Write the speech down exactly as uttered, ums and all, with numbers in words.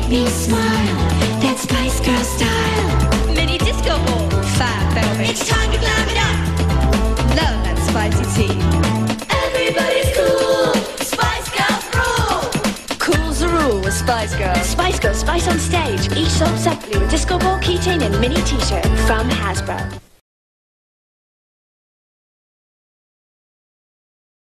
me smile. That Spice Girl style. Mini disco ball, fat velvet. It's time to glam it up. Love that spicy tea. Everybody's cool. Spice Girls rule. Cool's the rule with Spice Girls. Spice Girls Spice on stage. Each sold separately with disco ball, keychain and mini t-shirt from Hasbro.